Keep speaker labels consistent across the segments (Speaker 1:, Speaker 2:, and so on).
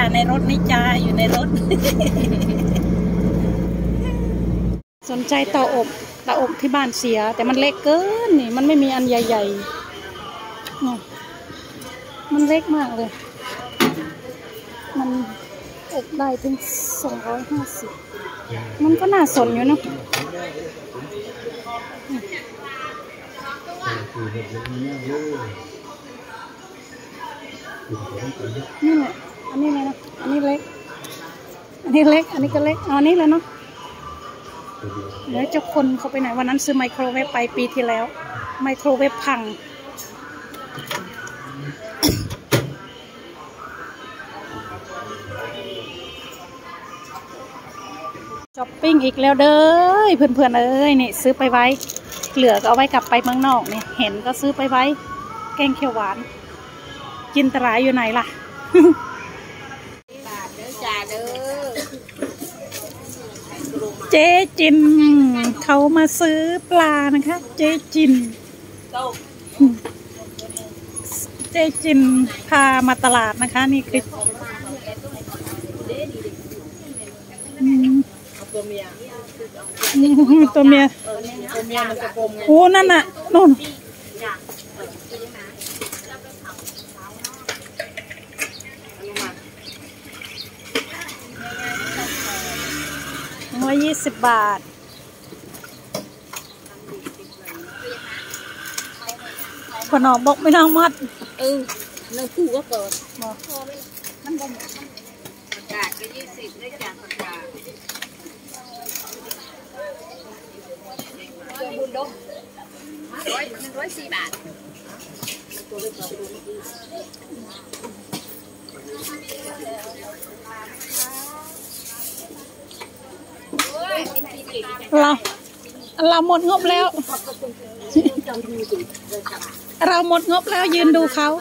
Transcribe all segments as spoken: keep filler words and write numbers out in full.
Speaker 1: ในรถนี่จ้าอยู่ในรถ สนใจเตาอบเตาอบที่บ้านเสียแต่มันเล็กเกินนี่มันไม่มีอันใหญ่ๆมันเล็กมากเลยมันอบได้ถึงสองร้อยห้าสิบมันก็น่าสนอยู่เนาะนี่แหละอันนี้เลยนะอันนี้เล็กอันนี้เล็กอันนี้ก็เล็กเอาอันนี้เลยเนาะเดี๋ยวจะคนเขาไปไหนวันนั้นซื้อไมโครเวฟไปปีที่แล้วไมโครเวฟพังช้อปปิ้งอีกแล้วเด้อเพื่อนๆเอ้ยนี่ซื้อไปไว้เหลือก็เอาไว้กลับไปเมืองนอกนี่เห็นก็ซื้อไปไว้แกงเขียวหวานจินตราอยู่ไหนล่ะเจ๊จินเขามาซื้อปลานะคะเจ๊จินเจ๊จินพามาตลาดนะคะนี่คือตัวเมียตัวเมียตัวเมียมันจะกลมไงโอ้นั่นน่ะนู่นร้อยยี่สิบบาทขนมบกไม่ต้องมัดเออเราคู่ก็เกิดมันบ่หมดประกาศก็ยี่สิบได้จากประกาศตัวบุญดงร้อยหนึ่งร้อยสี่บาทเราเราหมดงบแล้วเราหมดงบแล้วยืนดูเขา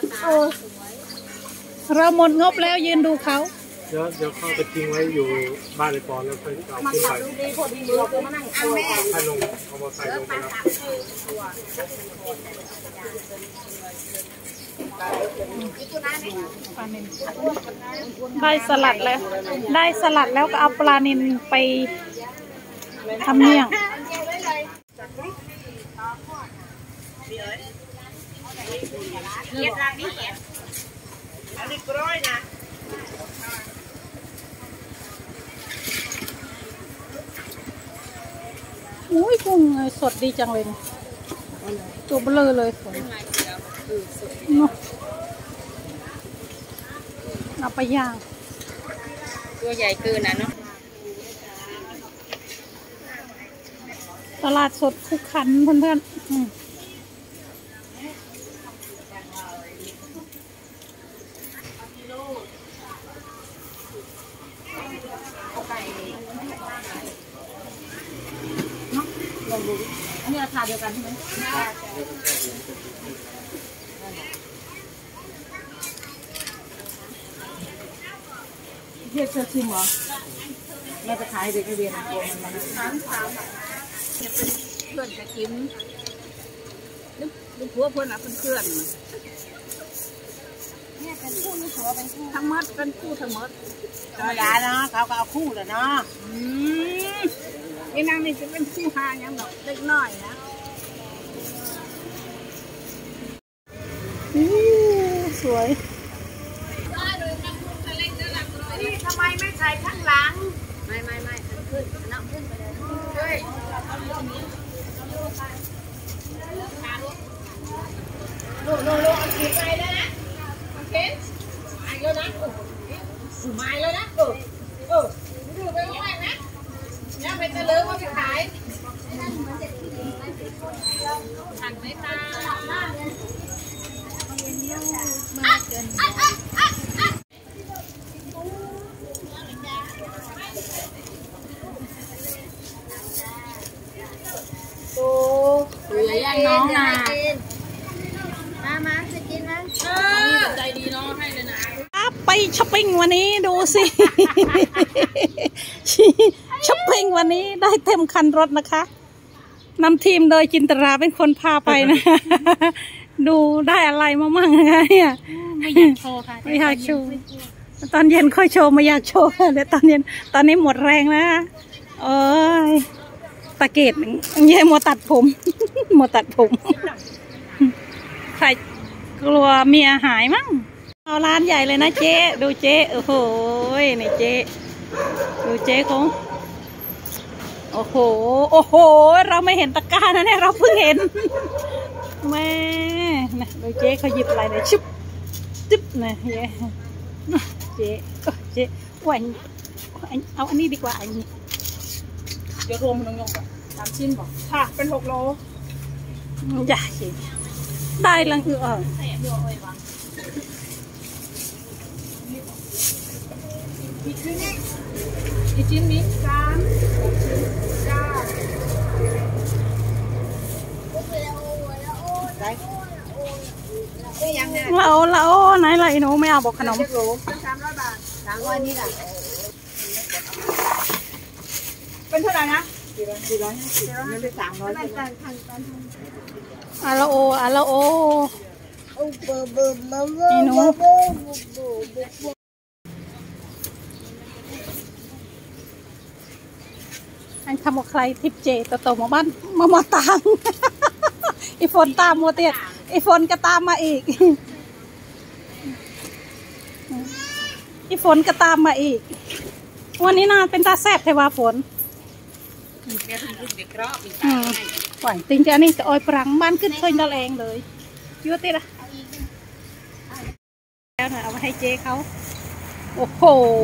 Speaker 1: เราหมดงบแล้วยืนดูเขา
Speaker 2: เดี๋ยวเดี๋ยวเข้าไปทิ้งไว้อยู่บ้านเลยก่อนแล้วค่อยเอาขึ้นไปให้ลงเอามอเตอร์ไซค์ลงไป
Speaker 1: ได้สลัดแล้วได้สลัดแล้วก็เอาปลานิลไปทำเมี่ยงอุ้ยกุ้งสดดีจังเลยตัวเบลอเลยฝนเอาไปย่างตัวใหญ่เกินนะเนาะตลาดสดคุกคันเพื่อนๆอันนี้ราคาเดียวกันใช่ไหมเรียกเชิญชิมเหรอแม่จะขายเด็กนักเรียนตัวมันมาสามสามจะเป็นเพื่อนจะกินลูกลูกผัวเพื่อนอ่ะเป็นเพื่อนเนี่ยเป็นคู่ลูกผัวเป็นคู่ทั้งหมดเป็นคู่ทั้งหมดธรรมดาเนาะเขาก็เอาคู่แหละเนาะอืมนี่นางนี่จะเป็นคู่หาอย่างดอกเล็กน้อยนะอู้สวยทำไมไม่ใส่ข้างหลังไม่ไม่ไม่ขึ้นน้ำขึ้นไปเลยเฮ้ยโลโลโลเอาขีดไปแล้วนะโอเคไอ้แล้วนะสูไม้แล้วนะเออเออดูไปว่าไงนะเนี่ยไปตะเลิงว่าไปขายหันไม่ตามาเกินตัวใหญ่น้องนะมามาจะกินไหมใจดีน้องให้เลยนะไปช้อปปิ้งวันนี้ดูสิช้อปปิ้งวันนี้ได้เต็มคันรถนะคะนำทีมโดยจินตราเป็นคนพาไปนะดูได้อะไรมามั่งไงเนี่ยไม่อยากโชว์ค่ะไม่อยากโชว์
Speaker 3: ตอนเย็นค่อยโชว์ไม่อยากโชว์เดี๋ยวตอนเย็นตอนนี้หมดแรงแล้วโอ้ยตะเกียบเย่มัวตัดผมมัวตัดผมใครกลัวเมียหายมั้งเอาร้านใหญ่เลยนะเจ๊ดูเจ๊โอ้โหนี่เจ๊ดูเจ๊เขาโอ้โหโอ้โหเราไม่เห็นตะกร้านะเนี่ยเราเพิ่งเห็นแม่นะดูเจ๊เขาหยิบอะไรเลยชุบจุ๊บนะเย้เจ๊เจ๊ว่าเอาอันนี้ดีกว่าอันนี้
Speaker 1: เดี๋ยวรวมน้องยงก่อนสามชิ้นบอกค่ะเป็นหกโล
Speaker 3: ใหญ่ได้ลังเออ
Speaker 1: กี่ชิ้นนี้กี่ชิ้นนี้สามเก้าได้
Speaker 3: เราเราไหนไรหนูไม่เอาบอกขนม
Speaker 1: โลสามร้อยบาทสามร้อยนี่แหละเป็นเท่าไหร่นะสี่ร้อยสี่ร้อยห้าสิบไม่ได้สามร้อย
Speaker 3: อาลาโออาลาโออีหนูอันทำกับใครทิปเจตโตมาบ้านมามาตามอีฝนตามโมเตียอีฝนก็ตามมาอีกอีฝนก็ตามมาอีกวันนี้นานเป็นตาแซ่บเทวาฝนหวานติงจะนี่จะออยปรังบ้านขึ้นเคยดอลเองเลยยั่วติละแล้วนะเอามาให้เจ๊เขาโอ้โห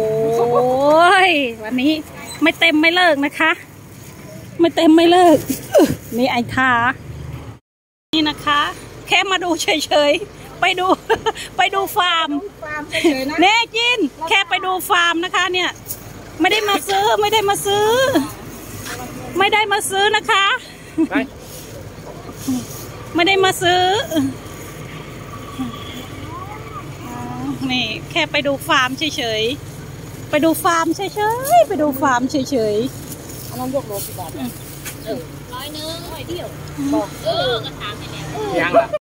Speaker 3: วันนี้ไม่เต็มไม่เลิกนะคะไม่เต็มไม่เลิกนี่ไอ้ทานี่นะคะแค่มาดูเฉยๆไปดูไปดูฟาร์มเน่จินแค่ไปดูฟาร์มนะคะเนี่ยไม่ได้มาซื้อไม่ได้มาซื้อไม่ได้มาซื้อนะคะไม่ได้มาซื้อนี่แค่ไปดูฟาร์มเฉยๆไปดูฟาร์มเฉยๆไปดูฟาร์มเฉยๆ
Speaker 1: อันนั้นยกโลกี่บาทร้อยนึงร้อยเดียวบอกเออกระถางไปแล้วยัง